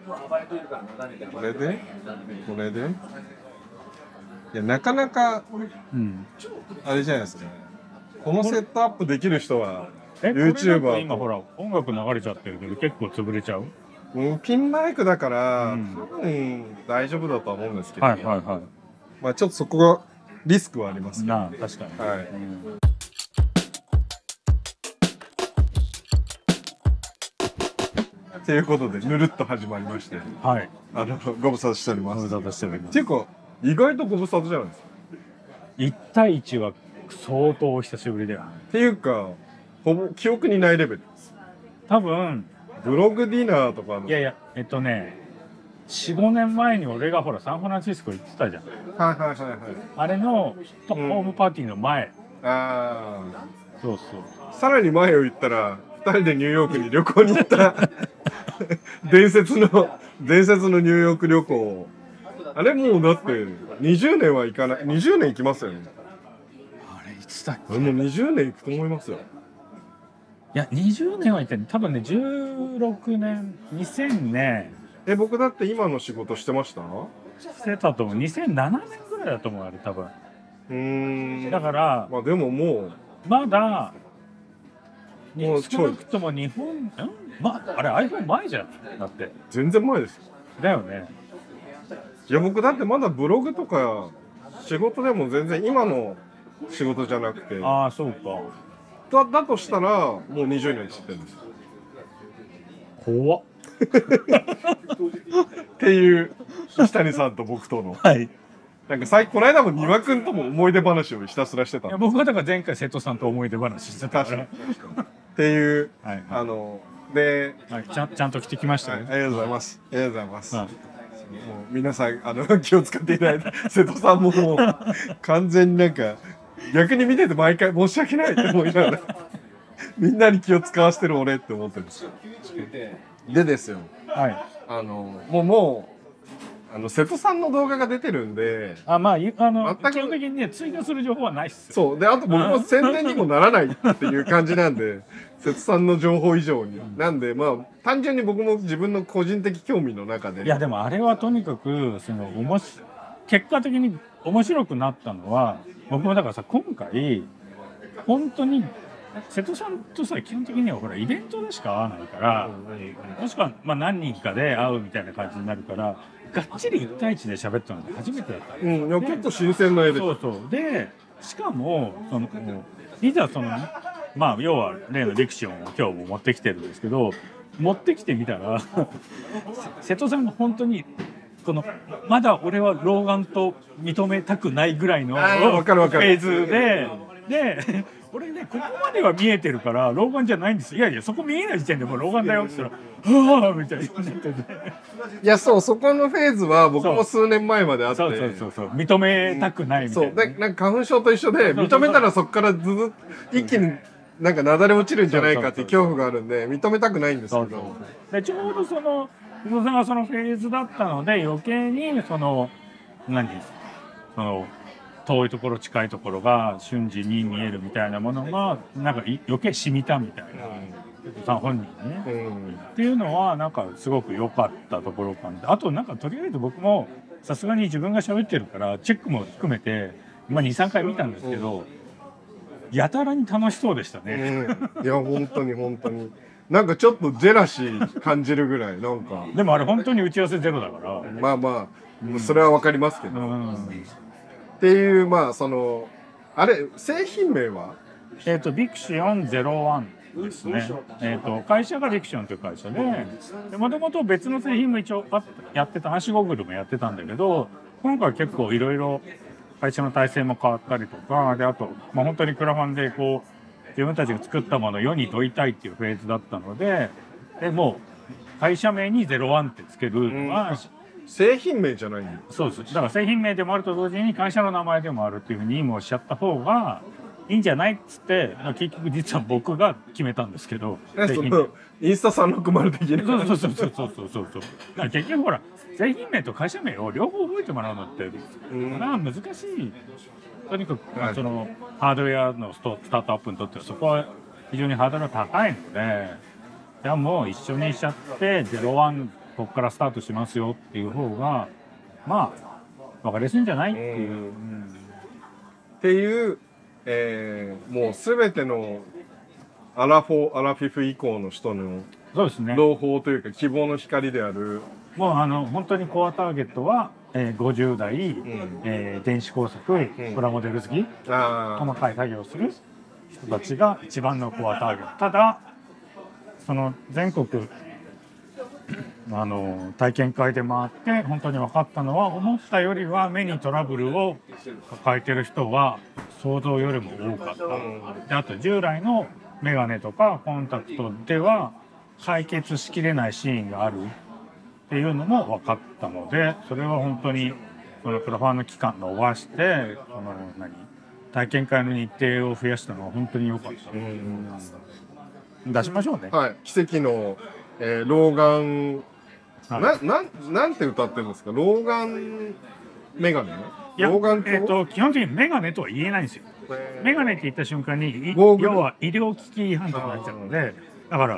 これでいやなかなか、あれじゃないですか。このセットアップできる人は YouTuber。 今ほら音楽流れちゃってるけど結構潰れちゃう。 ピンマイクだから、多分大丈夫だとは思うんですけど、まあちょっとそこがリスクはありますけど。 確かに。 ということでぬるっと始まりまして、ご無沙汰しております。っていうか意外とご無沙汰じゃないですか。 1対1は相当久しぶりだよ。 っていうかほぼ記憶にないレベルです。 多分ブログディナーとかの。 いやいや4、5年前に俺がほらサンフランシスコ行ってたじゃん。あれのホームパーティーの前。そうそう。 さらに前を言ったら2人でニューヨークに旅行に行った伝説のニューヨーク旅行。あれもうだって20年は行かない。20年行きますよね。 あれいつだっけ。 もう20年行くと思いますよ。 いや20年は行って多分ね16年2000ね。 僕だって今の仕事してました？ してたと思う。2007年ぐらいだと思うあれ多分。だからまあでももうまだ少なくとも日本あれ iPhone 前じゃん。だって全然前です。 だよね。 いや僕だってまだブログとか仕事でも全然今の仕事じゃなくて。 ああそうか。 だとしたらもう20年経ってるんです。 怖っっていう石谷さんと僕との、なんかこの間も丹羽君とも思い出話をひたすらしてた。 いや僕はだから前回瀬戸さんと思い出話してたからっていう、で、 ちゃんと来てきましたね。 ありがとうございます。ありがとうございます。もう皆さん気を使っていただいて、瀬戸さんももう完全になんか逆に見てて毎回申し訳ないって思いながらみんなに気を使わせてる俺って思ってるんですよ。でですよ。もう瀬戸さんの動画が出てるんで、 まあ基本的にね追加する情報はないっすよ。 そうで、あと僕も宣伝にもならないっていう感じなんで瀬戸さんの情報以上に、なんでまあ単純に僕も自分の個人的興味の中で。 いやでもあれはとにかく結果的に面白くなったのは、僕もだからさ今回本当に瀬戸さんとさ基本的にはほらイベントでしか会わないから、もしくはまあ何人かで会うみたいな感じになるから、がっちり1対1で喋ったので初めてだった。 いや結構新鮮な絵で。 そうでしかもいざまあ要は例のリクシオンを今日も持ってきてるんですけど、持ってきてみたら瀬戸さんが本当にまだ俺は老眼と認めたくないぐらいのフェーズで俺ねここまでは見えてるから老眼じゃないんです。いやいやそこ見えない時点でもう老眼だよって言ったら「はあ」みたいになってて、 いやそこのフェーズは僕も数年前まであって、 そう認めたくないみたいな。 そうでなんか花粉症と一緒で認めたらそこから一気になんかなだれ落ちるんじゃないかっていう恐怖があるんで認めたくないんですけど、 でちょうど瀬戸さんがそのフェーズだったので余計に遠いところ近いところが瞬時に見えるみたいなものがなんか余計染みたみたいな、さん本人にね、っていうのはなんかすごく良かったところかな。あとなんかとりあえず僕もさすがに自分が喋ってるからチェックも含めて2、3回見たんですけど、やたらに楽しそうでしたね。 いや本当になんかちょっとジェラシー感じるぐらいなんか。 でもあれ本当に打ち合わせゼロだから。 まあそれはわかりますけど。っていうまああれ製品名はビクシオン01ですね。会社がビクシオンという会社で、もともと別の製品も一応やってた、暗視ゴーグルもやってたんだけど、今回結構いろいろ会社の体制も変わったりとかで、あと本当にクラファンで自分たちが作ったものを世に問いたいっていうフェーズだったので、もう会社名に01ってつけるのが。 製品名じゃないんだよ。 そうです。だから製品名でもあると同時に会社の名前でもあるっていうふうに今おっしゃった方がいいんじゃないっつって、結局実は僕が決めたんですけど、 インスタ360的な。 そう。だから結局ほら製品名と会社名を両方覚えてもらうのって難しい。とにかくハードウェアのスタートアップにとってはそこは非常にハードルが高いので、じゃあもう一緒にしちゃって01 ここからスタートしますよっていう方がまあ分かりやすいんじゃないっていう、 っていう、もう全てのアラフィフ以降の人のそうですね、 朗報というか希望の光である。 もう本当にコアターゲットは、50代、電子工作、プラモデル好き、細かい作業をする人たちが一番のコアターゲット。ただその全国体験会で回って本当に分かったのは、思ったよりは目にトラブルを抱えてる人は想像よりも多かった。であと従来のメガネとかコンタクトでは解決しきれないシーンがあるっていうのも分かったので、それは本当にそのクラファンの期間を延ばして体験会の日程を増やしたのは本当に良かった。出しましょうね。 はい、奇跡の、老眼、なんて歌ってるんですか？老眼メガネ？老眼鏡？ 基本的にメガネとは言えないんですよ。メガネって言った瞬間に要は医療機器違反とかになっちゃうので、だから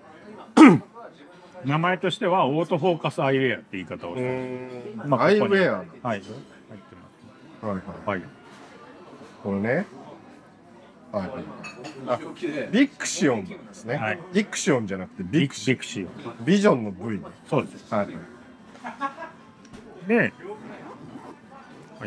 名前としてはオートフォーカスアイウェアって言い方をしてます。 アイウェア。 はい。入ってます。 はいはい。 これね。はい。ビクシオンですね。 はい。 ビクシオンじゃなくてビクシオン。 ビジョンの V。 そうです。 はい。 で、はい。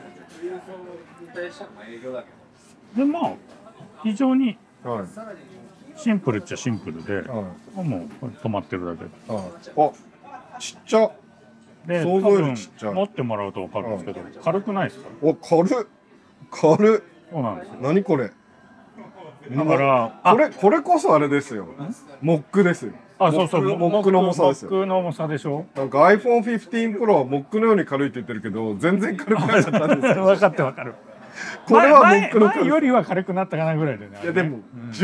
でまあ非常にシンプルっちゃシンプルで、もう止まってるだけ。 あ、ちっちゃ。 で、想像よりちっちゃい。持ってもらうと分かるんですけど、軽くないですか？ 軽っ。 そうなんですよ。 何これ。 だからこれこそあれですよ。モックですよ。 そうそう、モックの重さですよ。モックの重さでしょ。 なんか iPhone 15 Pro はモックのように軽いって言ってるけど、全然軽くなっちゃったんですよ。 分かって分かる。 これはモックの前よりは軽くなったかなぐらいでね。 いやでも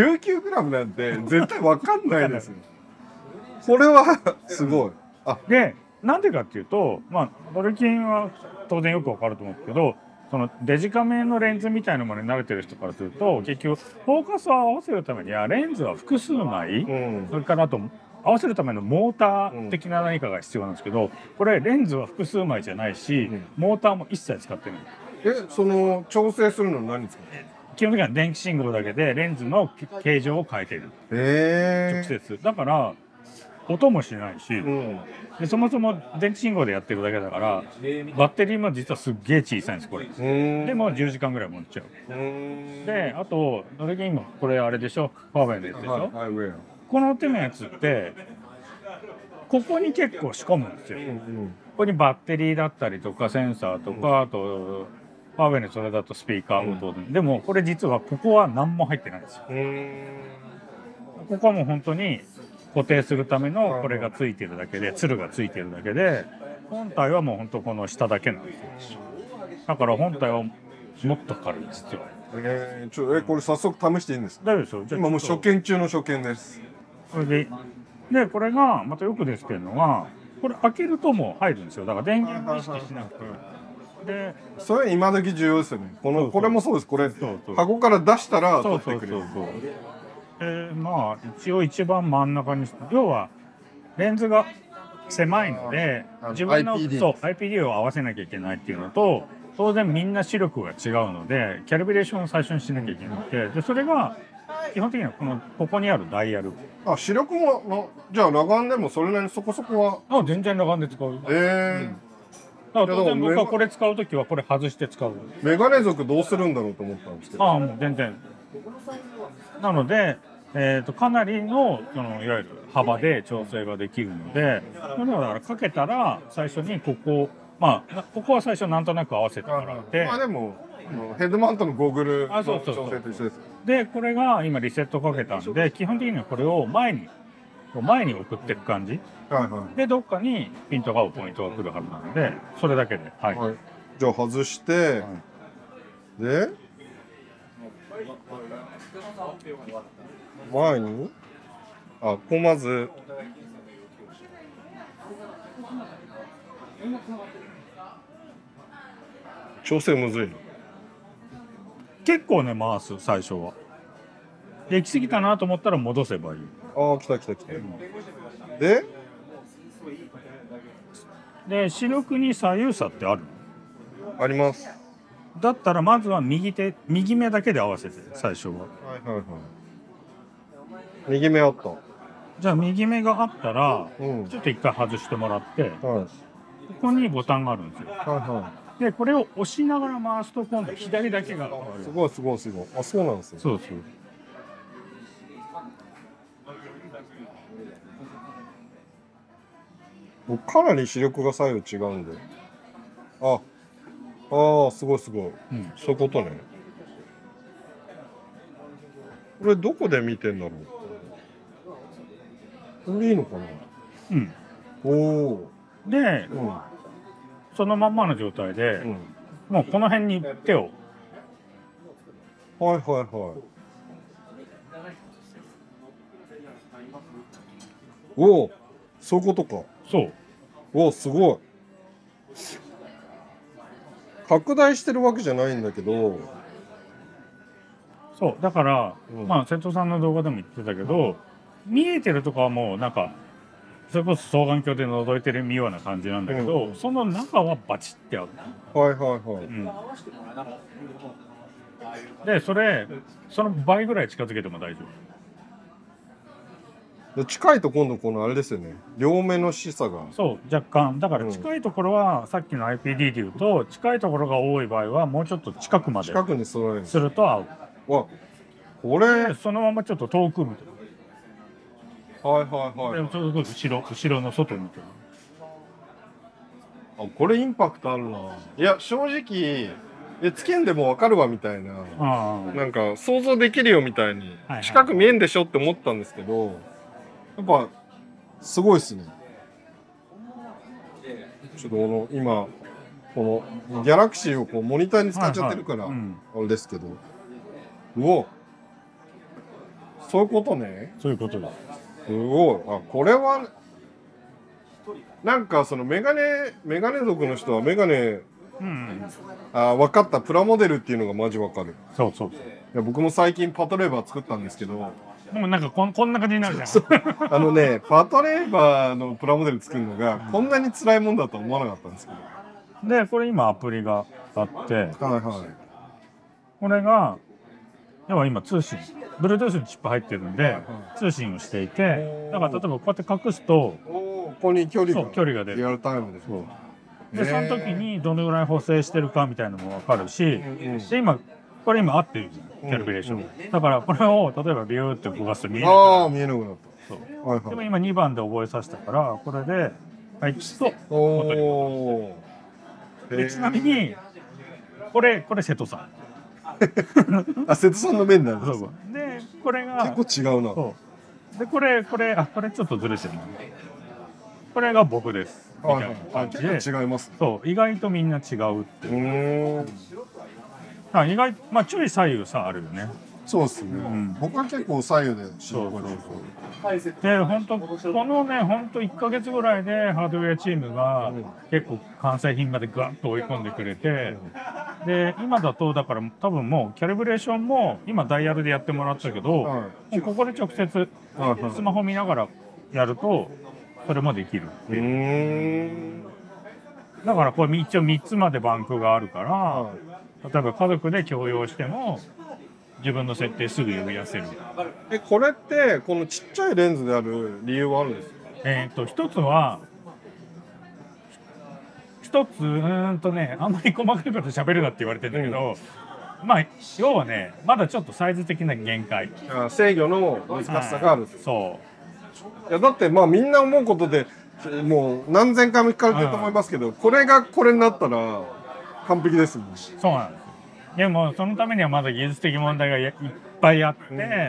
19g なんて絶対分かんないですよ。これはすごい。 で、なんでかっていうと、ドルキンは当然よく分かると思うんですけど、そのデジカメのレンズみたいなものに慣れてる人からすると、結局フォーカスを合わせるためにはレンズは複数枚、それからあと合わせるためのモーター的な何かが必要なんですけど、これレンズは複数枚じゃないし、モーターも一切使ってない。 その調整するの何ですか？ 基本的には電気信号だけでレンズの形状を変えている。直接。だから音もしないし、でそもそも電気信号でやってるだけだから、バッテリーも実はすっげえ小さいんですこれ。でも10時間ぐらい持っちゃう。で、あとどれが今これあれでしょ、ファーウェイのやつでしょ。この手のやつってここに結構仕込むんですよ。ここにバッテリーだったりとかセンサーとか、あとファーウェイのそれだとスピーカー音、でもこれ実はここは何も入ってないんですよ。ここはもう本当に固定するためのこれがついてるだけで、つるがついてるだけで、本体はもう本当この下だけなんですよ。だから本体はもっと軽いんですよ。 これ早速試していいんですか？ 大丈夫ですよ。 今もう初見中の初見です。 それでこれがまたよくできてるのは、これ開けるともう入るんですよ。だから電源意識しなくて。でそれ今時重要ですよね。これもそうです。これ箱から出したら取ってくれる。 一応一番真ん中に、要はレンズが狭いので自分の IPD を合わせなきゃいけないっていうのと、当然みんな視力が違うのでキャリブレーションを最初にしなきゃいけなくて、でそれが基本的にはここにあるダイヤル。 視力もじゃあ裸眼でもそれなりにそこそこは。 全然裸眼で使う。だから当然僕はこれ使うときはこれ外して使う。 メガネ族どうするんだろうと思ったんですけど。 もう全然。なので、かなりのいわゆる幅で調整ができるので、だからかけたら最初にここは最初なんとなく合わせてもらって、 でもヘッドマウントのゴーグルの調整と一緒です。 でこれが今リセットかけたんで、基本的にはこれを前に送っていく感じ。でどっかにピントが合うポイントが来るはずなので、それだけで。 じゃあ外して、で前にこうまず調整むずいの。 結構ね回す。最初はできすぎたなと思ったら戻せばいい。 来た。でで視力に左右差ってあるの？ あります。 だったらまずは右目だけで合わせて最初は。 はいはいはい。右目あった。 じゃあ右目があったら、 うん。 ちょっと一回外してもらって、 はい。 ここにボタンがあるんですよ。 はいはでこれを押しながら回すと今度左だけが変わる。 い。すごいすごいすごい。あ、そうなんですね。 そうそう。 もうかなり視力が左右違うんで。あ、ああ、すごいすごい。 うん、 そういうことね。これどこで見てんだろう。これいいのかな。 うん、 おお。 で、 うん。 そのまんまの状態で、 うん。 もうこの辺に手を。 はいはいはい。おお、そういうことか。 そう。 おお、すごい。拡大してるわけじゃないんだけど。 そうだから、 うん、 まあ瀬戸さんの動画でも言ってたけど、見えてるとこはもうなんかそれこそ双眼鏡で覗いてるような感じなんだけど、その中はバチってある。 はいはいはい。 うん、でその倍ぐらい近づけても大丈で近いと今度このあれですよね。両目の視差が。 そう若干だから近いところは、さっきの IPD でいうと近いところが多い場合はもうちょっと近くまで近くに揃える。 すると合う。 わ、これ。 でそのままちょっと遠く見てる。 はいはいはい。 でちょっと後ろの外見てる。 あ、これインパクトあるな。いや正直つけんでもわかるわみたいな、なんか想像できるよみたいに、近く見えんでしょって思ったんですけど、やっぱすごいっすね。ちょっと今このギャラクシーをこうモニターに使っちゃってるから、あれですけど、うお、そういうことね。 そういうことだ。 すごい。あ、これはなんかそのメガネ族の人はメガネ、分かった。プラモデルっていうのがマジ分かる。 そうそうそう。 いや僕も最近パトレーバー作ったんですけど、もうなんかこんな感じになるじゃん。 パトレーバーのプラモデル作るのがこんなに辛いもんだとは思わなかったんですけど。 でこれ今アプリがあって、 はいはい。 これが要は今通信 Bluetooth にチップ入ってるんで、通信をしていて、だから例えばこうやって隠すとここに距離が出る。 リアルタイムで。 でその時にどのぐらい補正してるかみたいなのも分かるし、でこれ今合ってるじゃん、キャリブレーション。だからこれを例えばビューって動かすと見えなくなる。 ああ、見えなくなった。そう。はいはい。 でも今2番で覚えさせたからこれではいとおお。でちなみにこれ瀬戸さん。 あ、瀬戸さんの面なんです。 でこれが結構違うな。 でこれちょっとずれてる。これが僕です。みたいな感じで違います。 そう意外とみんな違うっていう。意外まあちょい左右差あるよね。 そうですね。僕は結構左右で。 で本当このね本当1ヶ月ぐらいでハードウェアチームが結構完成品までガッと追い込んでくれて、で今だとだから多分もうキャリブレーションも今ダイヤルでやってもらったけど、もうここで直接スマホ見ながらやるとそれもできるっていう。だからこれ一応3つまでバンクがあるから、例えば家族で共用しても自分の設定すぐ呼び出せる。 これってこのちっちゃいレンズである理由はあるんですか？ 一つはあんまり細かいこと喋るなって言われてるんだけど、まあ要はねまだちょっとサイズ的な限界。 制御の難しさがある。 そう。 いやだってまあみんな思うことでもう何千回も聞かれてると思いますけど、これがこれになったら完璧ですもん。 そうなんです。でもそのためにはまだ技術的問題がいっぱいあって、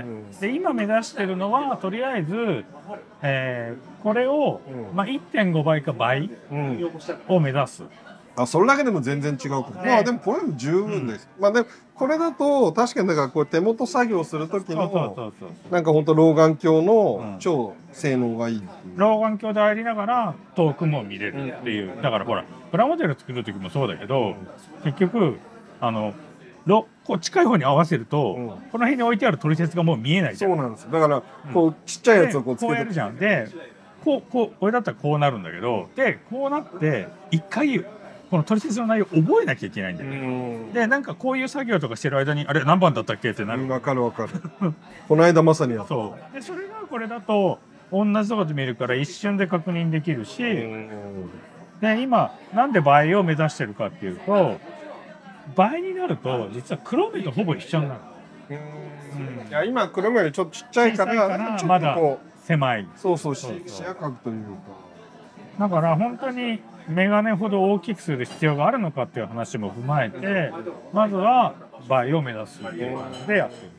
で今目指してるのはとりあえず、これを、1.5 倍か倍を目指す。 あ、それだけでも全然違うか。まあでもこれも十分です。まあでもこれだと確かにだからこう手元作業する時のなんか本当老眼鏡の超性能がいい。 老眼鏡でありながら遠くも見れるっていう。だからほらプラモデル作る時もそうだけど、結局こう近い方に合わせると、この辺に置いてある取説がもう見えないじゃん。 そうなんです。だからこうちっちゃいやつをこうつけてこうやるじゃん。で俺だったらこうなるんだけど、でこうなって一回この取説の内容覚えなきゃいけないんだよね。でなんかこういう作業とかしてる間にあれ何番だったっけってなる。 わかるわかる。この間まさにやった。 そうでそれがこれだと同じとこで見るから一瞬で確認できるし、で今なんで倍を目指してるかっていうと、倍になると実は黒目とほぼ一緒になる。 いや今黒目よりちょっとちっちゃいからまだ狭い。 そう視野角というか。 だから本当にメガネほど大きくする必要があるのかっていう話も踏まえて、まずは倍を目指すっていう感じでやってる。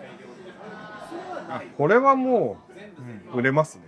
これはもう売れますね。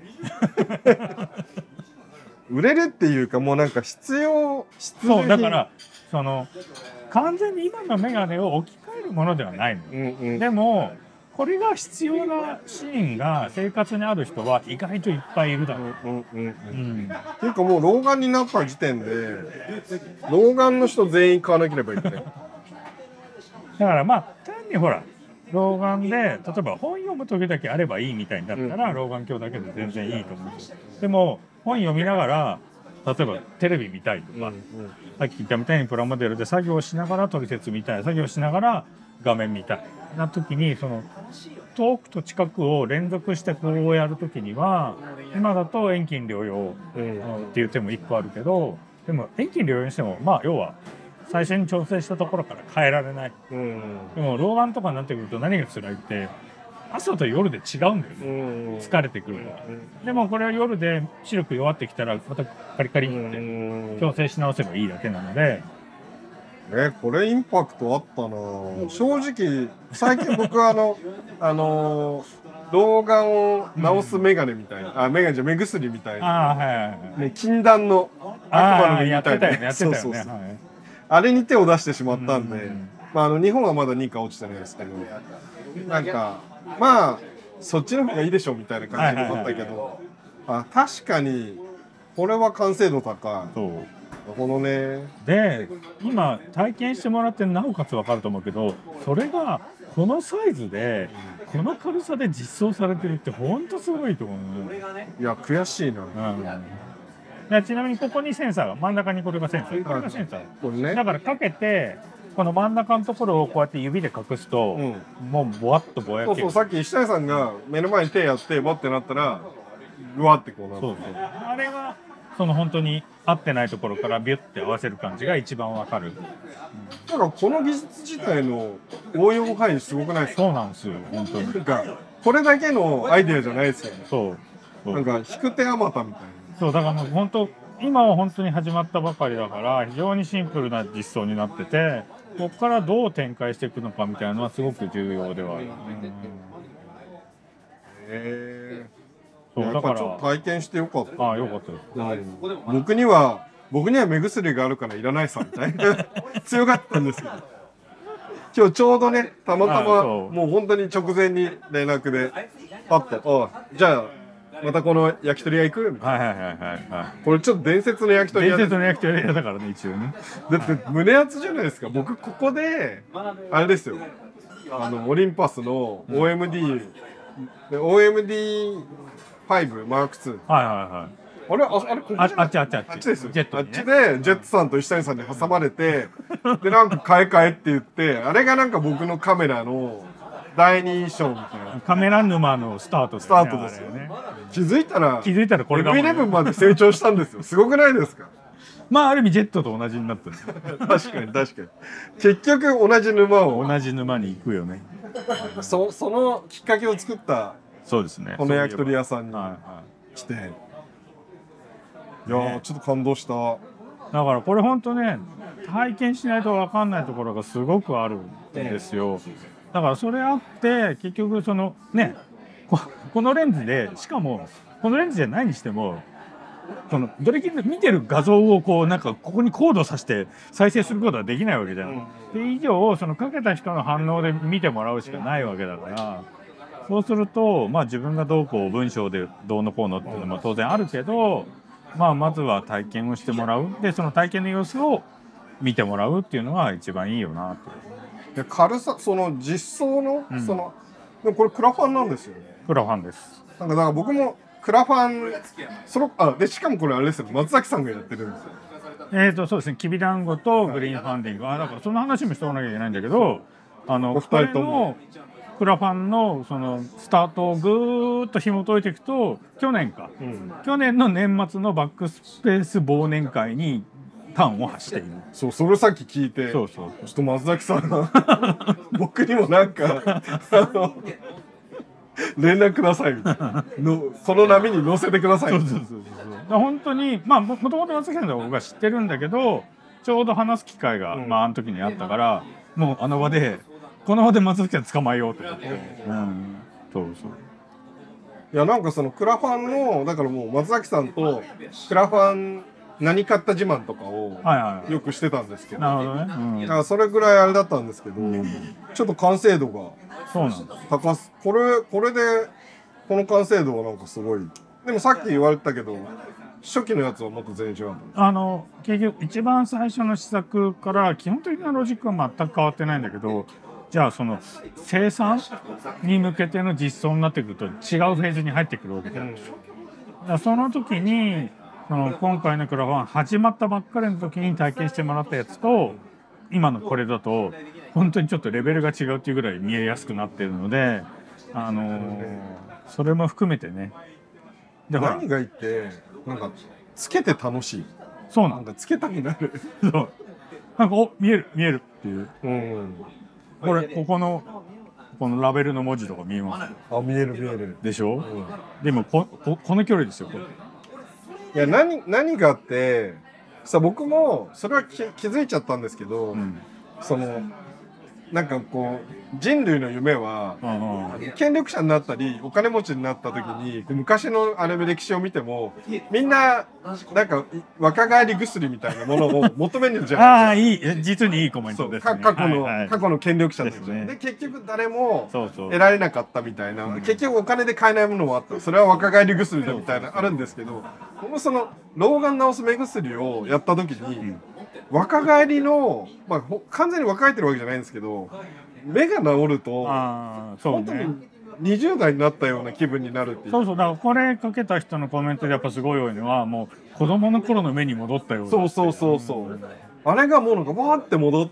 売れるっていうかもうなんかそうだからその完全に今のメガネを置き換えるものではないの。でもこれが必要なシーンが生活にある人は意外といっぱいいるだろう。っていうかもう老眼になった時点で老眼の人全員買わなければいけない。だからまあ単にほら老眼で例えば本読む時だけあればいいみたいになったら、老眼鏡だけで全然いいと思うんですよ。でも本読みながら例えばテレビ見たいとか、さっき言ったみたいにプラモデルで作業しながら取説見たい、作業しながら画面見たいな時に、その遠くと近くを連続してこうやる時には今だと遠近両用っていう手も1個あるけど、でも遠近両用にしてもまあ要は最初に調整したところから変えられない。でも老眼とかになってくると何が辛いって朝と夜で違うんだよね。疲れてくるから。でもこれは夜で視力弱ってきたらまたカリカリって調整し直せばいいだけなので。 これインパクトあったな。正直最近僕は老眼を治すメガネみたいな、メガネじゃ目薬みたいな、禁断の悪魔の実みたいな、あれに手を出してしまったんで、日本はまだ認可落ちてないですけど、なんかまあそっちの方がいいでしょみたいな感じになったけど、確かにこれは完成度高い。このね、 で今体験してもらってなおかつ分かると思うけど、それがこのサイズでこの軽さで実装されてるって本当すごいと思う。 いや悔しいな。 ちなみにここにセンサーが、真ん中にこれがセンサー、これがセンサー、だからかけてこの真ん中のところをこうやって指で隠すと、もうボワッとぼやける。 さっき石谷さんが目の前に手やってボッてなったらうわってこうなる。 あれがその本当に合ってないところからビュッて合わせる感じが一番わかる。 だからこの技術自体の応用範囲すごくないですか？ そうなんですよ本当に。 なんかこれだけのアイデアじゃないですよね。 そう。 なんか引く手あまたみたいな。 そうだからもう本当今は本当に始まったばかりだから非常にシンプルな実装になってて、ここからどう展開していくのかみたいなのはすごく重要ではある。 そうだからちょっと体験してよかった。 よかったです。 僕には目薬があるからいらないさみたいな強かったんですけど、今日ちょうどねたまたまもう本当に直前に連絡でパッとじゃあまたこの焼き鳥屋行くみたいな。これちょっと伝説の焼き鳥屋だからね一応ね。 だって胸熱じゃないですか。僕ここであれですよ、オリンパスの OMD5 マーク2。あれここじゃない？ あっちですよ。あっちでジェットさんと石谷さんに挟まれて、でなんか買えって言って、あれがなんか僕のカメラの第二印象みたいな。 カメラ沼のスタートですよね。気づいたらこれが F11 まで成長したんですよ。すごくないですか？ まあある意味ジェットと同じになってる。 確かに結局同じ沼に行くよね。 そのきっかけを作ったそうですね。 この焼き鳥屋さんに来て、いやちょっと感動した。 だからこれ本当ね体験しないと分かんないところがすごくあるんですよ。だからそれあって結局そのねこのレンズで、しかもこのレンズじゃないにしてもそのドレキンで見てる画像をこうなんかここにコードさして再生することはできないわけじゃん。で以上そのかけた人の反応で見てもらうしかないわけだから、そうするとまあ自分がどうこう文章でどうのこうのっていうのも当然あるけど、まずは体験をしてもらう。でその体験の様子を見てもらうっていうのが一番いいよなと。 で軽さ、その実装の、でもこれクラファンなんですよね。 クラファンです。 だから僕もクラファンでしかもこれあれですよ、松崎さんがやってるんですよ。 そうですね、きびだんごとグリーンファンディング、だからその話もしておかなきゃいけないんだけど、これのクラファンのそのスタートをぐーっと紐解いていくと、去年の年末のバックスペース忘年会に端を発している。 それさっき聞いて、ちょっと松崎さん僕にもなんか連絡くださいみたいなその波に乗せてくださいみたいな。 本当にもともと松崎さんは僕は知ってるんだけど、ちょうど話す機会が、あの時にあったから、もうこの場で松崎さん捕まえようと思って。 いやなんかそのクラファンのだからもう松崎さんとクラファン何買った自慢とかをよくしてたんですけど、 なるほどね。 だからそれぐらいあれだったんですけど、ちょっと完成度が高す。これでこの完成度はなんかすごい。でもさっき言われてたけど初期のやつはもっと全然違う。 結局一番最初の試作から基本的なロジックは全く変わってないんだけど、じゃあその生産に向けての実装になってくると違うフェーズに入ってくるわけじゃないですか。その時に今回のクラファン始まったばっかりの時に体験してもらったやつと今のこれだと本当にちょっとレベルが違うっていうぐらい見えやすくなってるので、それも含めてね。 何がいいってなんかつけて楽しい。なんかつけたくなる。 なんか見えるっていう。これこのラベルの文字とか見えます？ 見えるでしょ。でもこの距離ですよこれ。 いや何があって僕もそれは気づいちゃったんですけど、そのなんかこう人類の夢は権力者になったりお金持ちになった時に昔の歴史を見てもみんななんか若返り薬みたいなものを求めるんじゃないですか。 実にいいコメントですね。 過去の権力者ですね。で結局誰も得られなかったみたいな、結局お金で買えないものもあった。それは若返り薬だみたいなあるんですけど、僕もその老眼治す目薬をやった時に若返りの完全に若返ってるわけじゃないんですけど、目が治ると本当に20代になったような気分になるっていう。 だからこれかけた人のコメントでやっぱすごい多いのはもう子供の頃の目に戻ったような。 あれがもうなんかバーって戻って、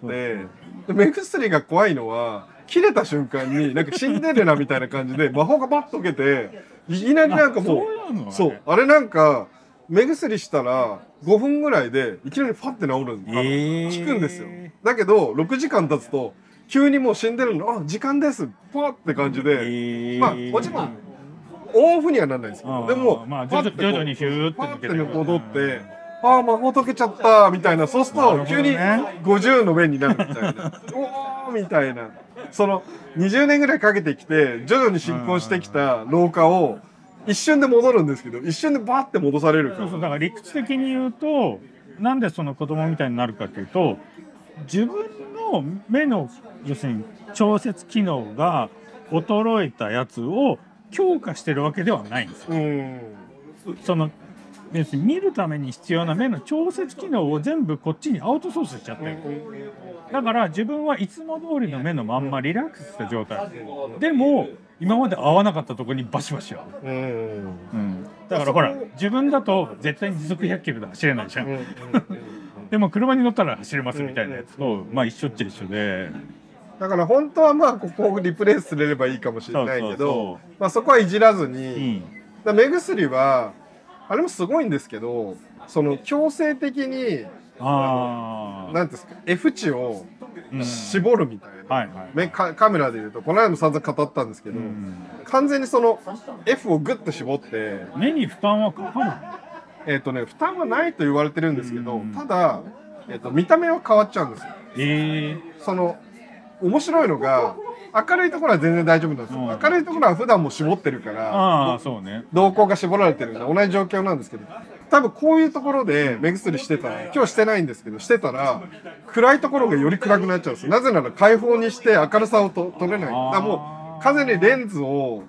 目薬が怖いのは切れた瞬間になんかシンデレラみたいな感じで魔法がバッと解けていきなりなんかもうあれなんか目薬したら5分ぐらいでいきなりパッて治る効くんですよ。だけど6時間経つと急にもう死んでるの時間ですパッって感じで、もちろんオンオフにはならないですけど、でも徐々にヒューパッて戻って魔法解けちゃったみたいな、そうすると急に50の目になるみたいなおーみたいな、その20年ぐらいかけてきて徐々に進行してきた老化を一瞬で戻るんですけど、一瞬でバーって戻されるから。 だから理屈的に言うとなんでその子供みたいになるかというと、自分の目の要するに調節機能が衰えたやつを強化してるわけではないんですよ。その要するに見るために必要な目の調節機能を全部こっちにアウトソースしちゃってる。だから自分はいつも通りの目のまんまリラックスした状態でも今まで合わなかったところにバシバシ合う。だからほら自分だと絶対に時速100キロで走れないじゃん。でも車に乗ったら走れますみたいなやつと一緒っちゃ一緒で。 だから本当はここをリプレイスすればいいかもしれないけど、そこはいじらずに、目薬はあれもすごいんですけど、その強制的になんですか F 値を絞るみたいな、カメラでいうとこの間も散々語ったんですけど、完全にその F をグッと絞って目に負担はかかるの？負担はないと言われてるんですけど、ただ、見た目は変わっちゃうんですよ。その面白いのが明るいところは全然大丈夫なんですよ。明るいところは普段も絞ってるから瞳孔が絞られてるんで同じ状況なんですけど、多分こういうところで目薬してたら、今日してないんですけどしてたら暗いところがより暗くなっちゃうんですよ。なぜなら開放にして明るさを取れない。だからもう完全にレンズを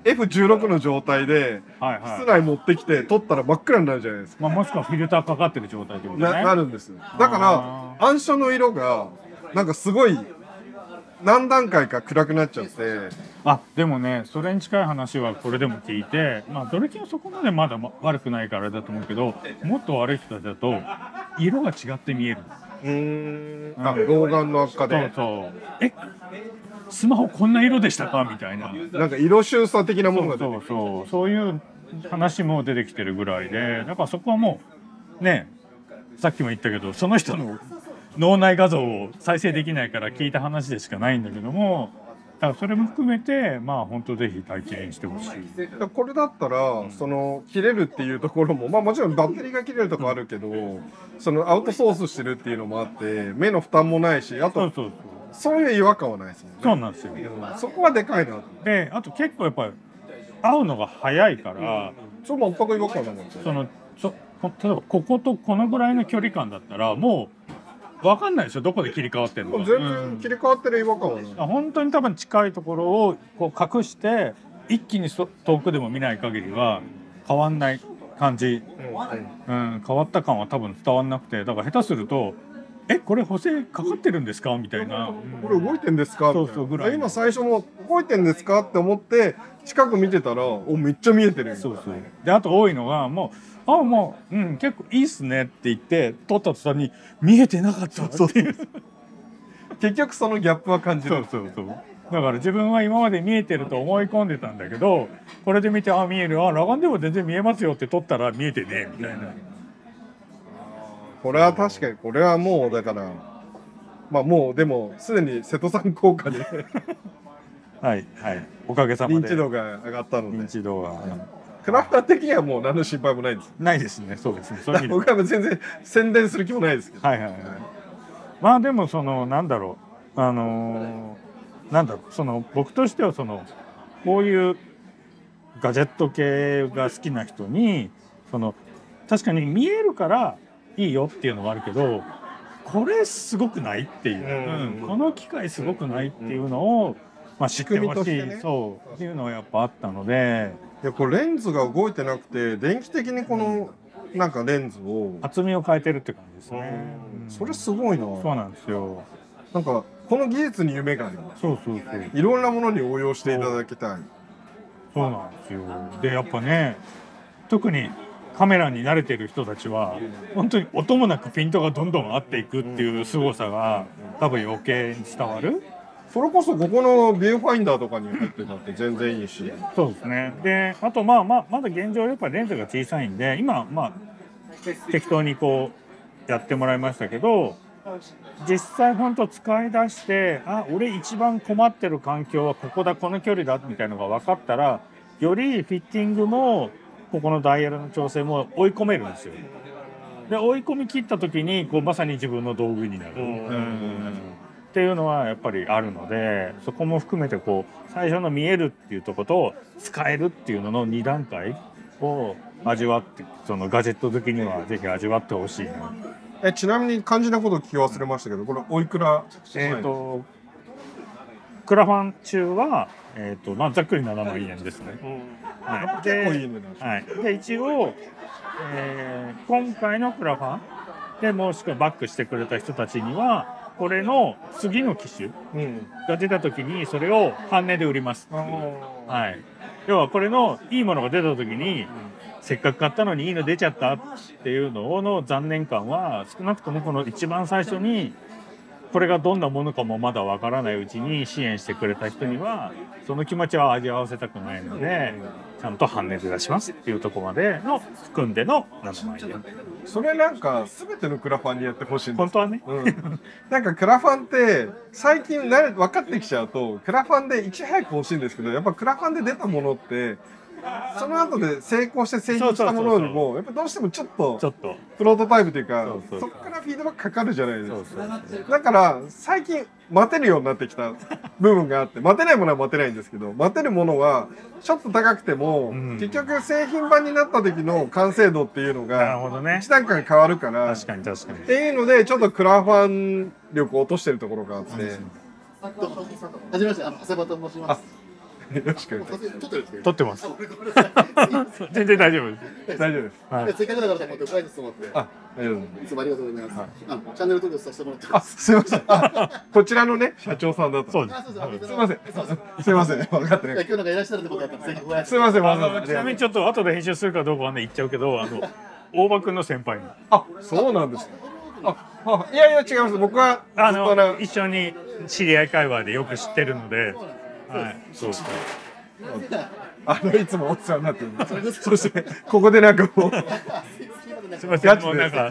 F16 の状態で室内持ってきて撮ったら真っ暗になるじゃないですか。 もしくはフィルターかかってる状態でなるんですよ。だから暗所の色がなんかすごい何段階か暗くなっちゃって。 あ、でもね、それに近い話はこれでも聞いて、まあドレキンはそこまでまだ悪くないからあれだと思うけど、もっと悪い人たちだと色が違って見える。 あ、老眼の悪化で。 そうそう。スマホこんな色でしたかみたいな。 なんか色収差的なものが出てくる。 そういう話も出てきてるぐらいで、だからそこはもうね、さっきも言ったけど、その人の脳内画像を再生できないから聞いた話でしかないんだけども、だからそれも含めてまあ本当ぜひ体験してほしい。 これだったら、その切れるっていうところも、まあもちろんバッテリーが切れるとこあるけど、そのアウトソースしてるっていうのもあって目の負担もないし、あとそういう違和感はないですもんね。 そうなんですよ。 そこはでかいな。 で、あと結構やっぱり合うのが早いから、 それ全く違和感なかった。 例えばこことこのぐらいの距離感だったらもう分かんないでしょ、どこで切り替わってるのか。 全然切り替わってる違和感はない。 本当に多分近いところをこう隠して一気に遠くでも見ない限りは変わんない感じ、変わった感は多分伝わんなくて、だから下手するとこれ補正かかってるんですかみたいな、 これ動いてんですか、 そうぐらい。 今最初も動いてんですかって思って近く見てたら、めっちゃ見えてる。 で、あと多いのがもう結構いいっすねって言って撮った途端に見えてなかったっていう結局そのギャップは感じる。 だから自分は今まで見えてると思い込んでたんだけど、これで見て見える、裸眼でも全然見えますよって撮ったら見えてねみたいな。 これは確かに、これはもうだからまあもうでもすでに瀬戸さん効果ではいおかげさまで認知度が上がったので、 認知度がクラフター的にはもう何の心配もないです。 ないですね。そうですね。 僕は全然宣伝する気もないですけど。 まあでもなんだろう、僕としてはこういうガジェット系が好きな人に確かに見えるからいいよっていうのはあるけど、これすごくないっていう、この機械すごくないっていうのを知ってほしい、そうっていうのはやっぱあったので。 いや、これレンズが動いてなくて電気的にこのなんかレンズを厚みを変えてるって感じですね。 それすごいな。 そうなんですよ。 なんかこの技術に夢があります。いろんなものに応用していただきたい。 そうなんですよ。でやっぱね、特にカメラに慣れてる人たちは本当に音もなくピントがどんどん合っていくっていう凄さが多分余計に伝わる。 それこそここのビューファインダーとかに入ってたって全然いいし。 そうですね。であとまだ現状やっぱレンズが小さいんで、今適当にこうやってもらいましたけど、実際本当使い出して、俺一番困ってる環境はここだ、この距離だみたいなのが分かったら、よりフィッティングもここのダイヤルの調整も追い込めるんですよ。で追い込み切った時にまさに自分の道具になるっていうのはやっぱりあるので、そこも含めて最初の見えるっていうところと使えるっていうのの2段階を味わって、ガジェット好きにはぜひ味わってほしいな。 ちなみに肝心なこと聞き忘れましたけど、これおいくら？ クラファン中はざっくり7万円ですね。 結構いい値段。 で一応、今回のクラファンでもしくはバックしてくれた人たちにはこれの次の機種が出た時にそれを半値で売ります。要はこれのいいものが出た時に、せっかく買ったのにいいの出ちゃったっていうのの残念感は、少なくともこの一番最初にこれがどんなものかもまだわからないうちに支援してくれた人にはその気持ちは味わわせたくないので、ちゃんと半値で出しますっていうところまでの含んでの7万円。 それなんか全てのクラファンにやってほしいんです。 本当はね、 なんかクラファンって最近分かってきちゃうと、クラファンでいち早く欲しいんですけど、やっぱクラファンで出たものってその後で成功して製品したものよりもやっぱどうしてもちょっとプロトタイプというか、そこからフィードバックかかるじゃないですか。だから最近待てるようになってきた部分があって、待てないものは待てないんですけど、待てるものはちょっと高くても、結局製品版になった時の完成度っていうのが一段階変わるから、っていうのでちょっとクラファン力を落としてるところがあって。 はじめまして、長谷場と申します。 よろしく。 撮ってます。全然大丈夫です。 大丈夫です。 せっかくだからと思って、お返しと思って。 りがとうございます。 いつもありがとうございます。チャンネル登録させてもらってあ、 ます。 すいません。こちらのね、社長さんだと。 そうです。 すいません。すいません。分かってない。 今日なんかいらっしゃるってことだったらぜひご挨拶。 すいません。わざわざちなみにちょっと後で編集するかどうかはね言っちゃうけど、大場君の先輩のあ、そうなんですね。いやいや違います。僕はずっと一緒に知り合い会話でよく知ってるので、はい、そうそう。 いつもお世話になってるんで。そしてここでなんかもうすみません、もうなんか、はい。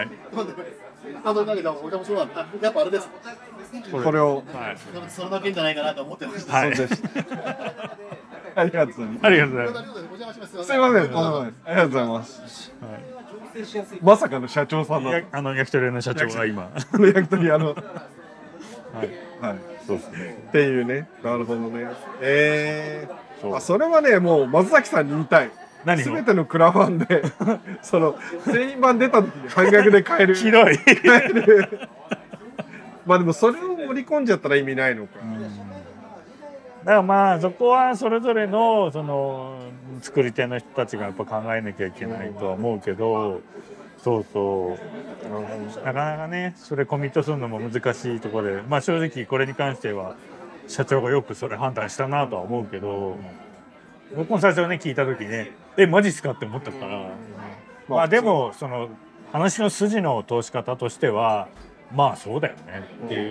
お茶もそうなんだ。やっぱあれです。 これを、 はい。 それだけじゃないかなと思ってました。 はい。 ありがとうございます。 ありがとうございます。 すいません。ありがとうございます。まさかの社長さんだ。 焼き鳥屋の社長が今。 焼き鳥屋の。はい。 はい。そうですね。 っていうね。なるほどね。それはね、もう松崎さんに言いたい。すべてのクラファンでその製品版出た時に半額で買える。 ひどい。 まあでもそれを盛り込んじゃったら意味ないのか。 だからまあそこはそれぞれのその作り手の人たちがやっぱ考えなきゃいけないとは思うけど、そうそうなかなかねそれコミットするのも難しいところで、まあ正直これに関しては社長がよくそれ判断したなとは思うけど、僕も最初ね聞いた時ねマジっすかって思ったから、まあでもその話の筋の通し方としてはまあそうだよねっていう。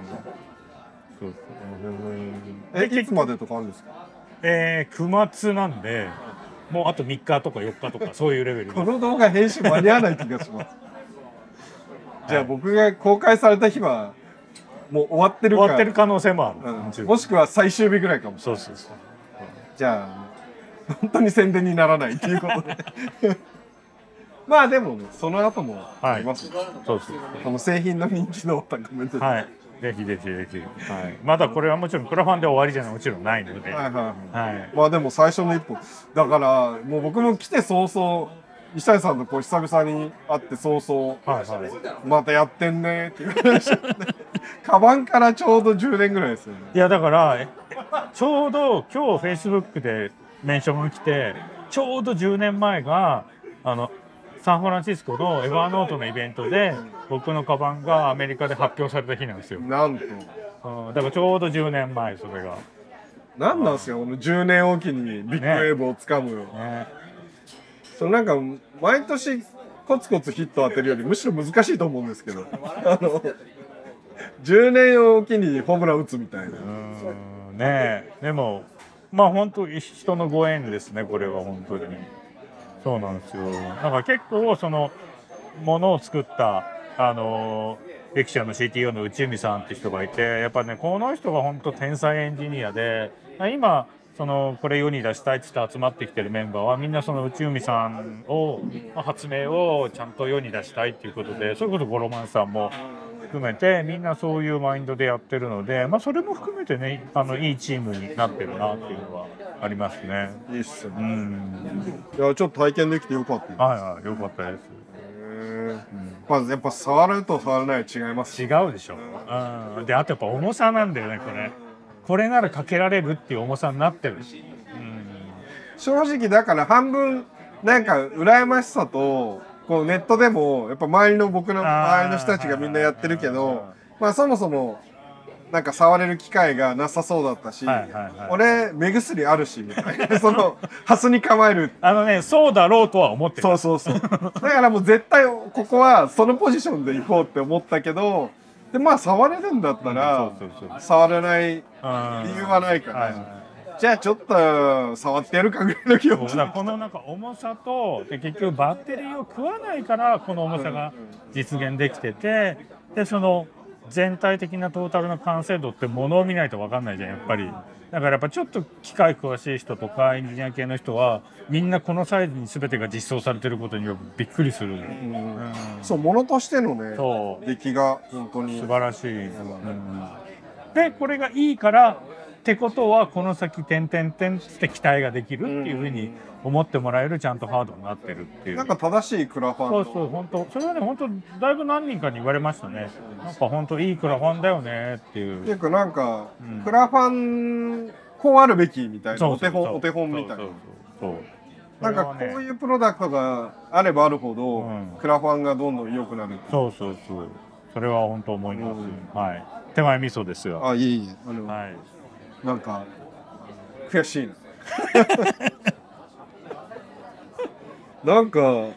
いつまでとかあるんですか ？9月なんでもうあと3日とか4日とかそういうレベル。 この動画編集間に合わない気がします。じゃあ僕が公開された日はもう終わってるか、 終わってる可能性もある、 もしくは最終日ぐらいかもしれない。 そうそうそう。 じゃあ本当に宣伝にならないっていうことでまあでもその後もありますよ、 そうです。 この製品の認知度を高めて、 はい、ぜひぜひぜひ、はい、まだこれはもちろんクラファンで終わりじゃもちろんないので、はいはいはい、 まあでも最初の一歩だからもう僕も来て早々石谷さんとこう久々に会って早々、はいはい、またやってんねっていう話でカバンからちょうど10年ぐらいですよね。 いやだからちょうど今日フェイスブックでメンションが来てちょうど10年前がサンフランシスコのエバーノートのイベントで僕のカバンがアメリカで発表された日なんですよ。 なんと、 だからちょうど10年前それが。 なんなんですよこの10年おきにビッグウェーブをつかむよ。そのなんか毎年コツコツヒット当てるよりむしろ難しいと思うんですけど10年おきにホームラン打つみたいな。 ねえでもまあ本当人のご縁ですねこれは本当に。そうなんですよ。だから結構そのものを作ったレクシアの CTO の内海さんって人がいてやっぱねこの人が本当天才エンジニアで今これ世に出したいっつって集まってきてるメンバーはみんなその内海さんを発明をちゃんと世に出したいっていうことでそれこそゴロマンさんも含めてみんなそういうマインドでやってるので、まあ、それも含めてねいいチームになってるなっていうのはありますね。 いいっすね。いやちょっと体験できてよかったです。 はいはいよかったです。 まずやっぱ触ると触らない違います。 違うでしょ。であとやっぱ重さなんだよねこれならかけられるっていう重さになってるし、 正直だから半分なんか羨ましさとこうネットでもやっぱ僕の周りの人たちがみんなやってるけどまあそもそもなんか触れる機会がなさそうだったし、俺目薬あるしみたいなそのハスに構えるそうだろうとは思ってる。 そうだからもう絶対ここはそのポジションで行こうって思ったけどでまあ触れるんだったら触れない理由はないからじゃあちょっと触ってやるかぐらいの気持ちだ。 このなんか重さとで結局バッテリーを食わないからこの重さが実現できててでその全体的なトータルの完成度ってものを見ないと分かんないじゃんやっぱり。だからやっぱちょっと機械詳しい人とかエンジニア系の人はみんなこのサイズに全てが実装されてることにびっくりする。 そうものとしてのね出来が本当に素晴らしい。でこれがいいからってことはこの先点々点って期待ができるっていうふうに思ってもらえるちゃんとハードになってるっていう。 なんか正しいクラファン。 そう本当それはね本当だいぶ何人かに言われましたね。なんか本当いいクラファンだよねっていう。 結構なんか、クラファンこうあるべきみたいなお手本みたいな。 そうなんかこういうプロダクトがあればあるほど、 うん、 クラファンがどんどん良くなる。 そうそうそう。それは本当思います。はい。手前味噌ですよ。 あ、いえいえ。 はい。 なんか悔しいな。なんか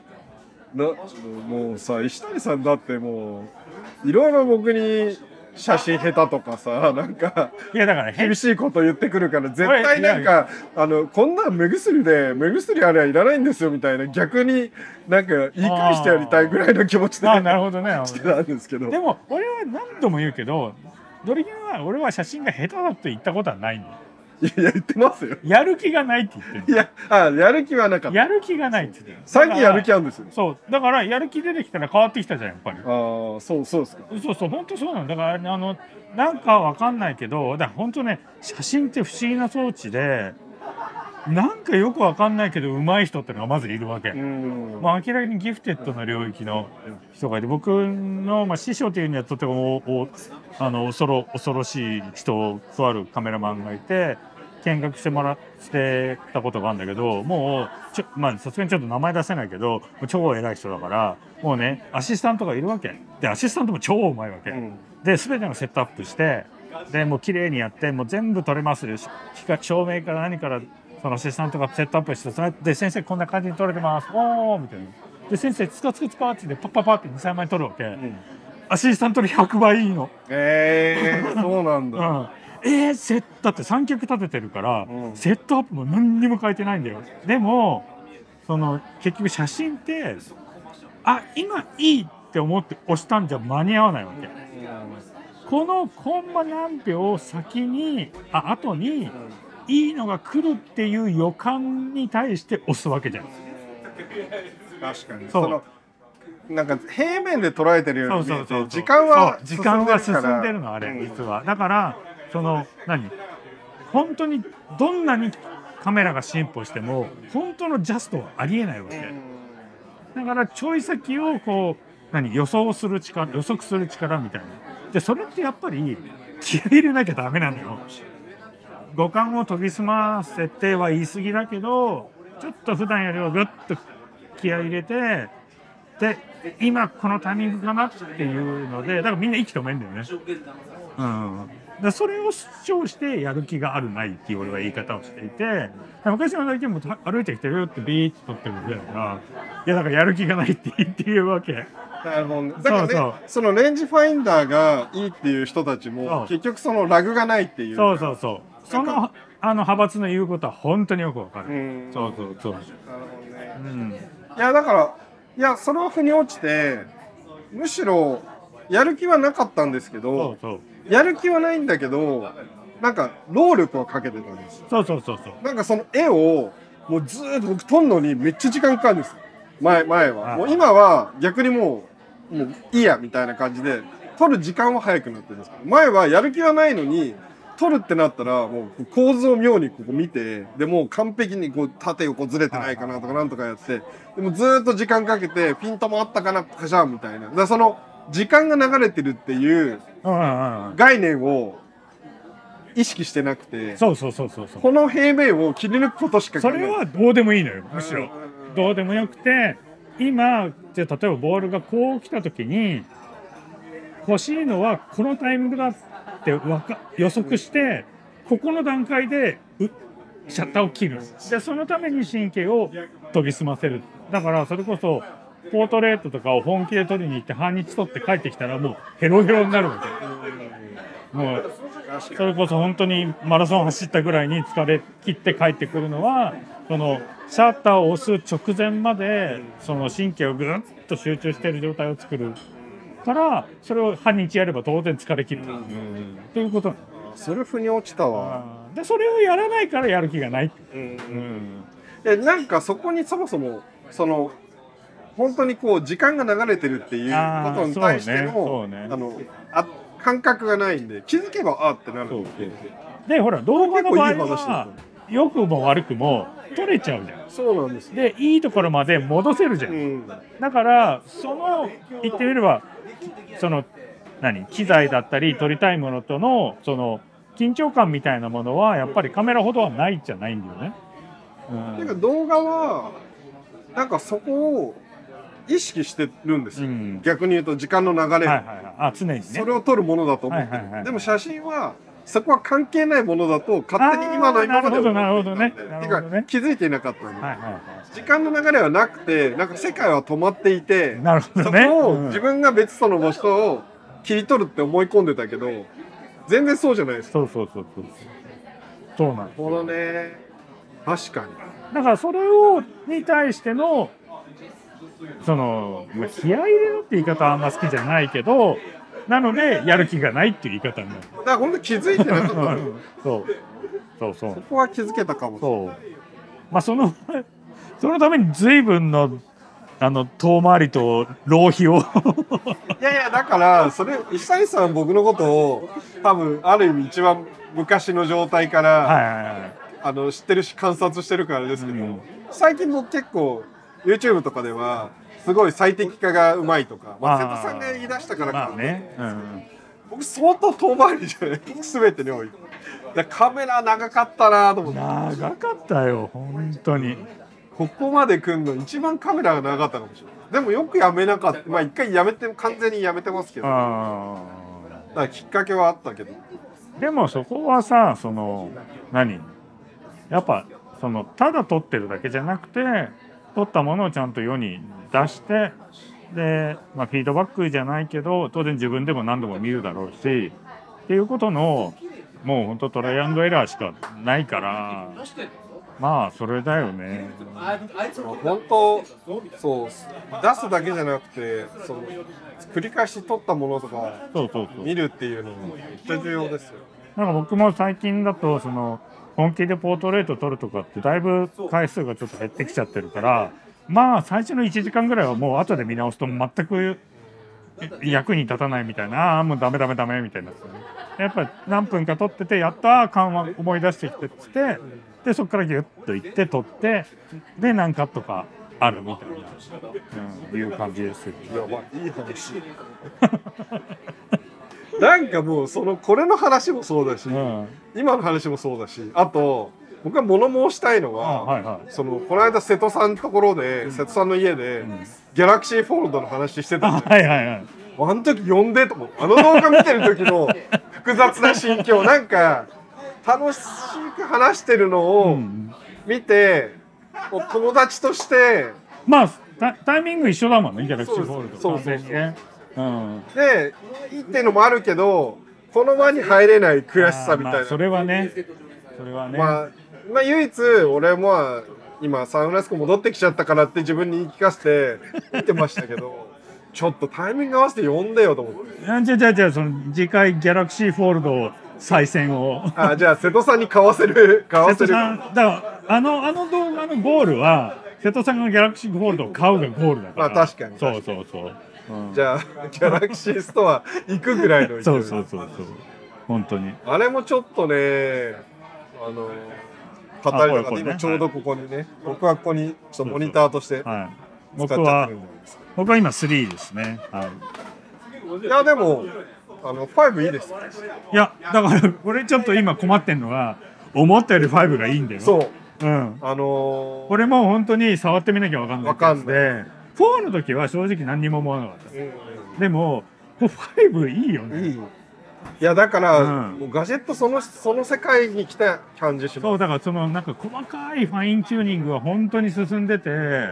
もうさ、石谷さんだってもういろいろ僕に写真下手とかさ、なんかいやだから厳しいこと言ってくるから絶対なんかこんな目薬あれはいらないんですよみたいな、逆になんか言い返してやりたいぐらいの気持ちでなるほどねしてたんですけど、 でも俺は何度も言うけど、ドリキンは俺は写真が下手だと言ったことはないんだよ。 いや言ってますよ。 やる気がないって言ってる。 いややる気はなかった。 やる気がないって言ってる。 さっきやる気あるんですよ。 そうだからやる気出てきたら変わってきたじゃんやっぱり。 ああそうですか。 そう本当そうなんだからなんかわかんないけど、だから本当ね、写真って不思議な装置で、なんかよくわかんないけど上手い人ってのがまずいるわけ。まあ明らかにギフテッドな領域の人がいて、僕の、師匠というにはとても恐ろしい人とあるカメラマンがいて見学してたことがあるんだけど、もうさすがにちょっと名前出せないけど超偉い人だから、もうねアシスタントがいるわけで、アシスタントも超うまいわけ、で全てのセットアップしてでもう綺麗にやって、もう全部撮れますよ、照明から何からそのアシスタントがセットアップして、で先生こんな感じに撮れてますおーみたいな、で先生つかってパッパッパって2、3枚撮るわけ、アシスタントの100倍いいの。 そうなんだ。 だって三脚立ててるから、セットアップも何にも変えてないんだよ。でも結局写真って今いいって思って押したんじゃ間に合わないわけ。このコンマ何秒先に後にいいのが来るっていう予感に対して押すわけじゃん。 確かになんか平面で捉えてるように見えて、時間は進んでるのあれ、実は。だから本当にどんなにカメラが進歩しても本当のジャストはありえないわけ。だからちょい先を予測する力みたいな。でそれってやっぱり気合い入れなきゃダメなのよ。五感を研ぎ澄ませては言い過ぎだけど、ちょっと普段よりはぐっと気合い入れて、で今このタイミングかなっていうので、だからみんな息止めんだよね。でそれを主張してやる気があるないっていう俺は言い方をしていて、昔のだけも歩いてきてるよってビーッと撮ってるぐらいだから、いやだからやる気がないっていうわけ。 なるほど。だからね、そのレンジファインダーがいいっていう人たちも結局そのラグがないっていう。 その派閥の言うことは本当によくわかる。なるほどね。いやだからそれは腑に落ちて、むしろやる気はなかったんですけど、やる気はないんだけどなんか労力をかけてたんです。なんかその絵をもうずーっと僕撮るのにめっちゃ時間かかるんです。前はもう今は逆にもういいやみたいな感じで撮る時間は早くなってるんですけど、前はやる気はないのに撮るってなったらもう構図を妙にここ見て、でもう完璧に縦横ずれてないかなとかなんとかやって、でもずーっと時間かけてピントもあったかなカシャンみたいな。だからその時間が流れてるっていう概念を意識してなくて、この平面を切り抜くことしかそれはどうでもいいのよ。むしろどうでもよくて、今じゃあ例えばボールがこう来た時に欲しいのはこのタイミングだって予測して、ここの段階でシャッターを切る。でそのために神経を研ぎ澄ませる。だからそれこそポートレートとかを本気で撮りに行って半日撮って帰ってきたらもうヘロヘロになるわけ。もうそれこそ本当にマラソン走ったぐらいに疲れ切って帰ってくるのは、そのシャッターを押す直前までその神経をぐっと集中している状態を作るから、それを半日やれば当然疲れ切るということ。 それ腑に落ちたわ。 でそれをやらないからやる気がない。 なんかそこにそもそも本当に時間が流れてるっていうことに対しての感覚がないんで、気づけばってなるんで、ほら動画の場合は良くも悪くも撮れちゃうじゃん。 そうなんです。 でいいところまで戻せるじゃん。だから言ってみれば機材だったり撮りたいものとの緊張感みたいなものはやっぱりカメラほどはないじゃないんだよね。 なんか動画はなんかそこを意識してるんですよ、逆に言うと時間の流れ、 常にねそれを撮るものだと思ってる、でも写真はそこは関係ないものだと勝手に今までなるほどねてか気づいていなかったの、時間の流れはなくてなんか世界は止まっていて、そこを自分が別その場所を切り取るって思い込んでたけど全然そうじゃないですか。そうなんです。 なるほどね、確かに。 だからそれに対しての気合い入れるって言い方はあんま好きじゃないけど、なのでやる気がないっていう言い方になる。 だから本当気づいてなかったそこは気づけたかもしれない。 まあそのために随分の遠回りと浪費をいやだからそれ石谷さん僕のことを多分ある意味一番昔の状態から知ってるし観察してるからですけど、最近も結構 YouTube とかではすごい最適化がうまいとか、瀬戸さんが言い出したからか、僕相当遠回りじゃない全てにおいて。カメラ長かったなと思って。 長かったよ本当に。 ここまで来んの一番カメラが長かったかもしれない。でもよくやめなかった。まあ一回完全にやめてますけど、だからきっかけはあったけど。 でもそこはさ、やっぱただ撮ってるだけじゃなくて、撮ったものをちゃんと世に出して、で、フィードバックじゃないけど当然自分でも何度も見るだろうしっていうことのもう本当トライアンドエラーしかないから、まあそれだよね。 本当そう出すだけじゃなくて繰り返し撮ったものとか見るっていうのもめっちゃ重要ですよ。 なんか僕も最近だと本気でポートレート撮るとかってだいぶ回数がちょっと減ってきちゃってるから、まあ最初の1時間ぐらいはもう後で見直すと全く役に立たないみたいな、もうダメみたいな。やっぱり何分か撮っててやった感は思い出してきてでそこからギュッといって撮ってで何カットかあるみたいな、いう感じですよ。 いい話なんかもうこれの話もそうだし、今の話もそうだし、あと僕が物申したいのは、この間瀬戸さんのところで、瀬戸さんの家で、ギャラクシーフォールドの話してたんで、あの時呼んでと思う。あの動画見てる時の複雑な心境、なんか楽しく話してるのを見て、友達としてまあタイミング一緒だもんね、ギャラクシーフォールド。そうね。 でいいっていうのもあるけど、この輪に入れない悔しさみたいな。 それはね。 まあ唯一俺も今サンフランシスコ戻ってきちゃったからって自分に言い聞かせて見てましたけどちょっとタイミング合わせて呼んでよと思って。 じゃあ次回ギャラクシーフォールド再戦をじゃあ瀬戸さんに買わせるだからあの動画のゴールは瀬戸さんがギャラクシーフォールドを買うがゴールだから。 まあ確かに。 そう、 じゃあギャラクシーストア行くぐらいのそう本当にあれもちょっとね語りながら、今ちょうどここにね、僕はここにちょっとモニターとして使っちゃってるんですけど、 僕は今3ですね。 いやでも5いいです。 いやだからこれちょっと今困ってんのが、思ったより5がいいんだよ。 そう。 これも本当に触ってみなきゃ分かんないやつで、4の時は正直何にも思わなかった。でも5いいよね。 いやだから、もうガジェットその世界に来た感じします。 そうだからなんか細かいファインチューニングは本当に進んでて、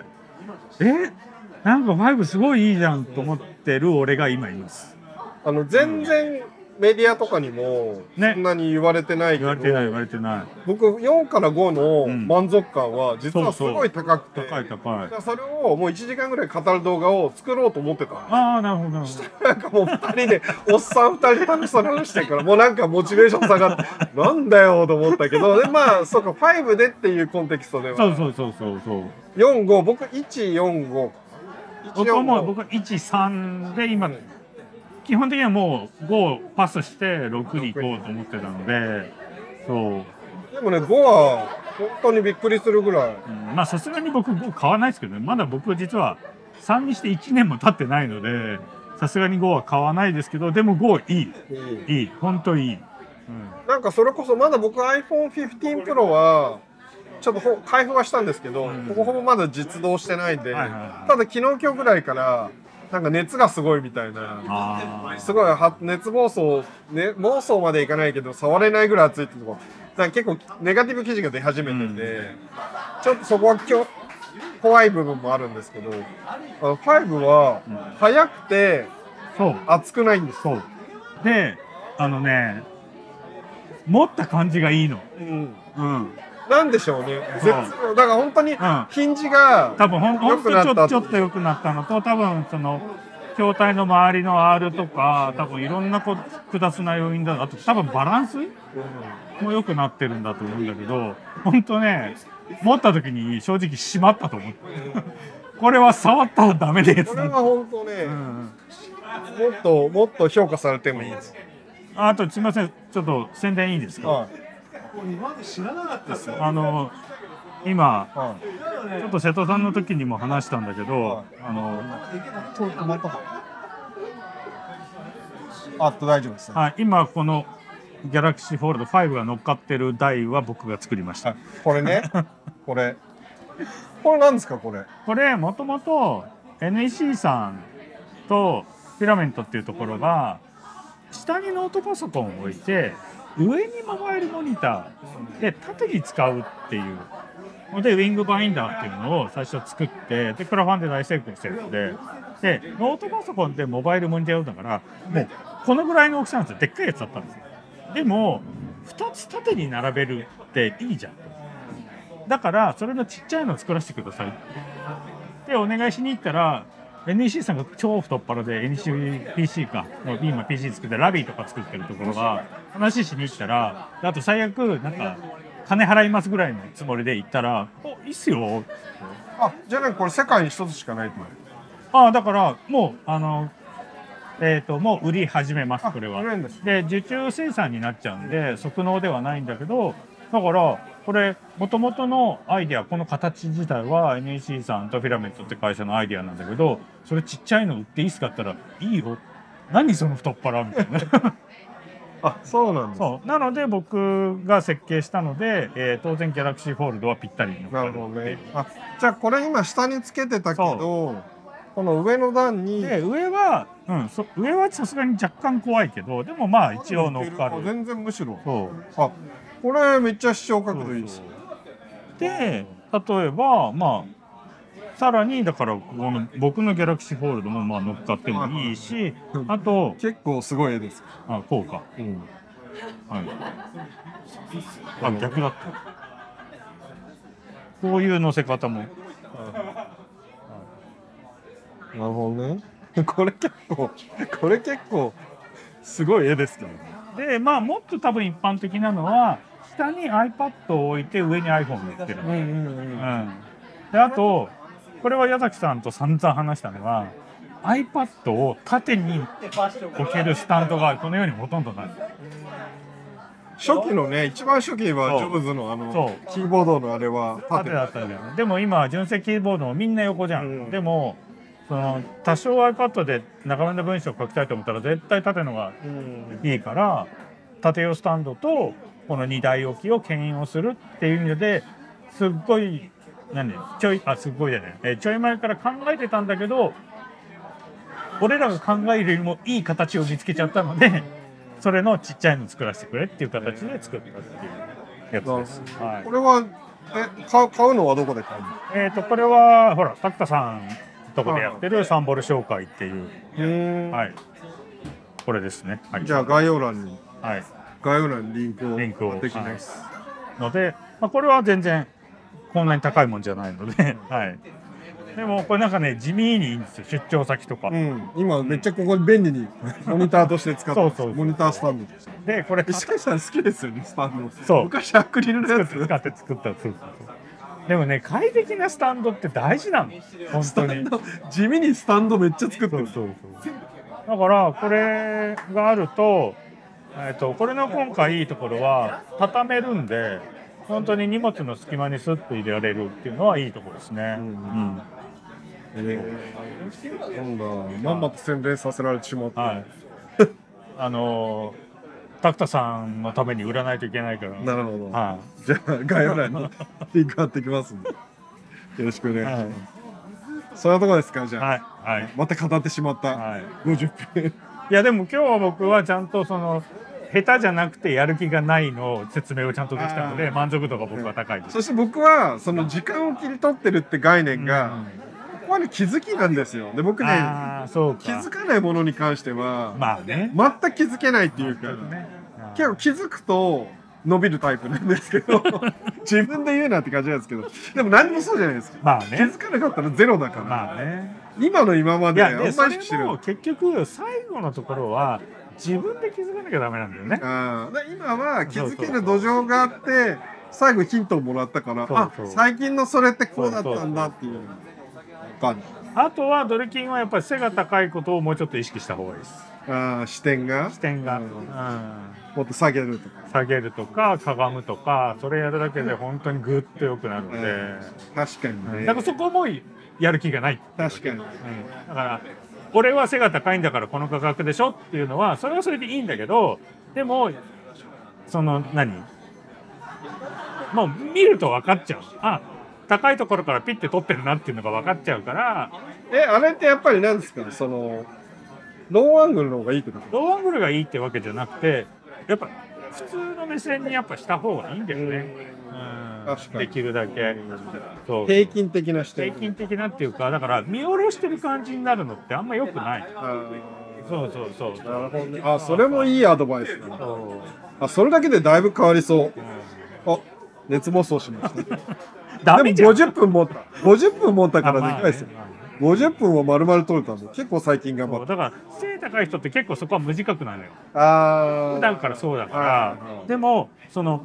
なんか5すごいいいじゃんと思ってる俺が今います。 全然メディアとかにもそんなに言われてないけど、 言われてない。 僕4から5の満足感は実はすごい高くて、 高い。 それをもう1時間ぐらい語る動画を作ろうと思ってた。 なるほど。 なんかもう2人でおっさん2人で楽しそうに話してるから、もうなんかモチベーション下がってなんだよと思ったけど、でまあそうか5でっていうコンテキストではそう 4、5、僕1、4、5。 僕は1、3で今基本的にはもう5をパスして6に行こうと思ってたので、 でもね5は本当にびっくりするぐらい、 まあさすがに僕5買わないですけどね、まだ僕実は3にして1年も経ってないのでさすがに5は買わないですけど、でも5いい本当いい。 なんかそれこそまだ僕 iPhone 15 Pro はちょっと開封はしたんですけど、ほぼほぼまだ実動してないんで、ただ昨日今日ぐらいからなんか熱がすごいみたいな、すごい熱暴走、ね、暴走までいかないけど触れないぐらい熱いってとこ、だから結構ネガティブ記事が出始めてて、ちょっとそこは今日怖い部分もあるんですけど、5は速くて熱くないんですよ。 で、持った感じがいいの。 なんでしょうね。だから本当にヒンジが多分本当ちょっと良くなったのと、多分その筐体の周りの R とか、多分いろんな複雑な要因だ。あと多分バランスも良くなってるんだと思うんだけど、本当ね、持った時に正直しまったと思って。これは触ったらダメです。 これは本当ね、もっと評価されてもいいです。 あとすみません、ちょっと宣伝いいですか。 今まで知らなかったですよ。 今、ちょっと瀬戸さんの時にも話したんだけど、 大丈夫です。 今このギャラクシーフォールド5が乗っかってる台は僕が作りました。 これね、これなんですかこれ。 これもともと NEC さんとフィラメントっていうところが下にノートパソコンを置いて上にモバイルモニターで縦に使うっていうのでウィングバインダーっていうのを最初作って、でクラファンで大成功してるので、ノートパソコンってモバイルモニターだからもうこのぐらいの大きさなんですよ。でっかいやつだったんですよ。でも2つ縦に並べるっていいじゃん。だからそれのちっちゃいのを作らせてくださいってお願いしに行ったら、 NEC さんが超太っ腹で NECPC かもう今 PC 作ってラビーとか作ってるところが話しに行ったら、あと最悪なんか金払いますぐらいのつもりで行ったら「おいいっすよ」 じゃあね、これ世界に一つしかないってこと。 だからもうもう売り始めます。これはで受注生産になっちゃうんで即納ではないんだけど、だからこれもともとのアイデア、この形自体は NEC さんとフィラメントって会社のアイデアなんだけど、それちっちゃいの売っていいっすかって言ったら「いいよ、何その太っ腹」みたいなそうなんです。 そうなので僕が設計したので、当然ギャラクシーフォールドはぴったりになるほどね。じゃあこれ今下につけてたけど、この上の段に上はさすがに若干怖いけど、でもまあ一応乗っかる。 全然むしろ。 そうこれめっちゃ視聴角度いいです。 で例えばさらにだからこの僕のギャラクシーフォールドも乗っかってもいいし、あと結構すごい絵です。 こうか。逆だった。こういう乗せ方も。なるほどね。これ結構すごい絵ですけどね。 でもっと多分一般的なのは下に iPad を置いて上に iPhone を乗ってる。であとこれは矢崎さんと散々話したのは iPad を縦に置けるスタンドがこのようにほとんどない。 初期のね、一番初期はジョブズのキーボードのあれは縦だったんだよね。でも今純正キーボードもみんな横じゃん。でも多少 iPad で長めの文章を書きたいと思ったら絶対縦のがいいから、縦用スタンドとこの2台置きを牽引をするっていう意味ですっごいすっごいだね、ちょい前から考えてたんだけど、俺らが考えるよりもいい形を見つけちゃったのでそれのちっちゃいの作らせてくれっていう形で作ったっていうやつです。 これは買うのはどこで買うの？ これはほらタクタさんとこでやってるサンボル紹介っていう、これですね。 じゃあ概要欄にリンクを貼ってきますので、これは全然こんなに高いもんじゃないので、でもこれなんかね地味にいいんですよ、出張先とか。 今めっちゃここ便利にモニターとして使ってます。モニタースタンドでこれ石橋さん好きですよね、スタンド。昔アクリルのやつ使って作った。でもね快適なスタンドって大事なの本当に。 地味にスタンドめっちゃ作ってる。 だからこれがあると、これの今回いいところは畳めるんで本当に荷物の隙間にスッと入れられるっていうのはいいところですね。なんだまんまと洗練させられてしまった。 タクタさんのために売らないといけないから。 なるほど。 はじゃあ概要欄にリンク貼ってきますんで、よろしくお願いします。 はいそういうとこですか、じい。 ゃあ。 はい。はい。 また語ってしまった。 はい。 50分。 いやでも今日は僕はちゃんとその下手じゃなくてやる気がないの説明をちゃんとできたので満足度が僕は高いです。 そして僕はその時間を切り取ってるって概念が、ここはね気づきなんですよ。で僕ねああそうか。 気づかないものに関しては、 まあね。 全く気づけないっていうか、 ね。 結構気づくと伸びるタイプなんですけど自分で言うなって感じなんですけど、でも何もそうじゃないですか。 まあね。 気づかなかったらゼロだから、 まあね。 今の今まであんまいやでそれり意識してる。 も結局最後のところは自分で気づかなきゃダメなんだよね。 で今は気づける土壌があって最後ヒントをもらったから、 そうそう最近のそれってこうだったんだっていう感じ。 あとはドルキンはやっぱり背が高いことをもうちょっと意識した方がいいです。 視点が視点が、 もっと下げるとか。 下げるとかかがむとかそれやるだけで本当にグッと良くなるので、 確かにね。 だからそこもやる気がない。 確かに。 だから俺は背が高いんだからこの価格でしょっていうのはそれはそれでいいんだけど、でもそのもう見ると分かっちゃう。高いところからピッて取ってるなっていうのが分かっちゃうから。 あれってやっぱり何ですか、そのローアングルの方がいいってこと？ ローアングルがいいってわけじゃなくて、やっぱ普通の目線にやっぱした方がいいんだよね。 確かにできるだけ。そう平均的な視点。 平均的なっていうか、だから見下ろしてる感じになるのってあんま良くない。そうそうそう。 なるほどね。それもいいアドバイスだな。 そうそれだけでだいぶ変わりそう。熱暴走しました。 ダメじゃん。 でも50分持った。50分持ったからでかいですよ。50分を丸々取れたんで、結構最近頑張った。 だから背高い人って結構そこは無自覚なのよ。普普段からそうだから。でもその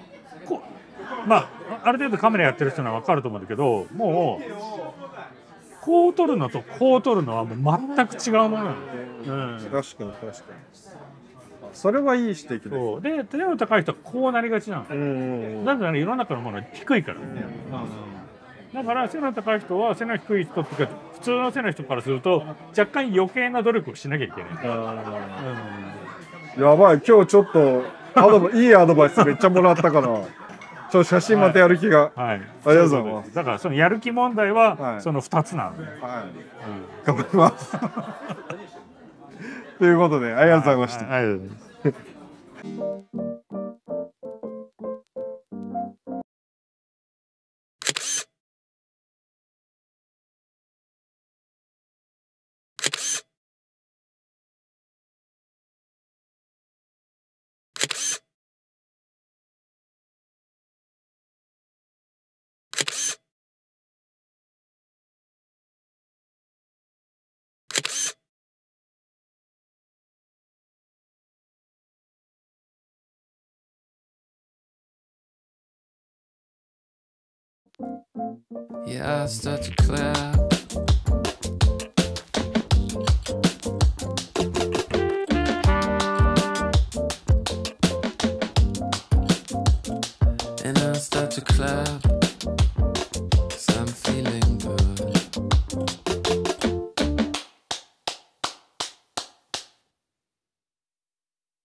ある程度カメラやってる人には分かると思うんだけど、もうこう撮るのとこう撮るのはもう全く違うものなの。 確かに確かに。それはいい指摘そうで背の高い人はこうなりがちなの。だから世の中のものは低いから。だから背の高い人は背の低い人っていうか普通の背の人からすると若干余計な努力をしなきゃいけない。 やばい、今日ちょっといいアドバイスめっちゃもらったから。写真またやる気が。ありがとうございます。 だからそのやる気問題はその2つなの。 頑張ります。ということでありがとうございました。 ありがとうございます。 Yeah, I start to clap. And I start to clap.